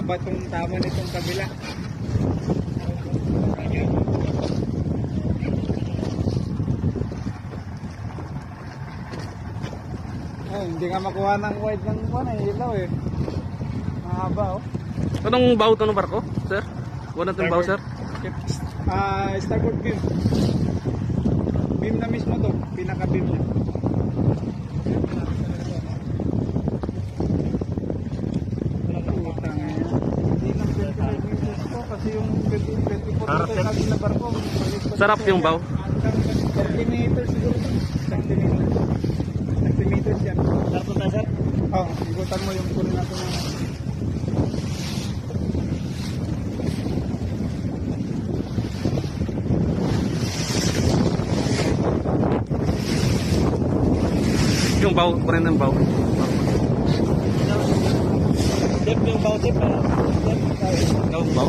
mahaba tong tama nitong kabila. Ay, hindi nga makuha ng wide ng ilaw eh. Mahaba oh. Anong baw to ng barko, sir? Wala itong baw, sir? Starboard beam. Beam na mismo to, pinaka beam niya. Kasi yung 24 meters na barko. Sarap yung baw. 30 meters siguro. 30 meters yan. Sarap na sir? Oo, igutan mo yung kunin natin na. Yung baw, kunin ng baw. Dip yung baw, dip. Yung baw.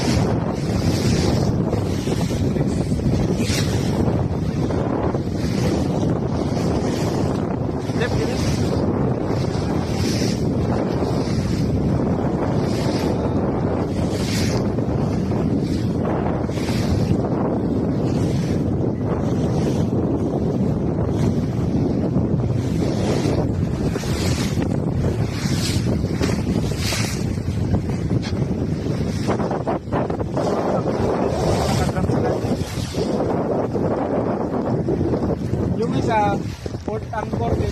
Dip, gini. Yung isa, port anchor